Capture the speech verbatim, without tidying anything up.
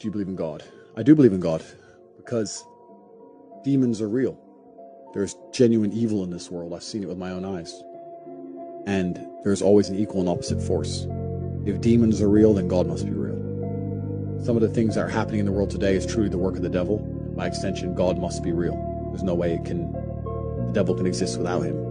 do you believe in God? I do believe in God because demons are real. There's genuine evil in this world. I've seen it with my own eyes. And there's always an equal and opposite force. If demons are real, then God must be real. Some of the things that are happening in the world today is truly the work of the devil. By extension, God must be real. There's no way it can, the devil can exist without him.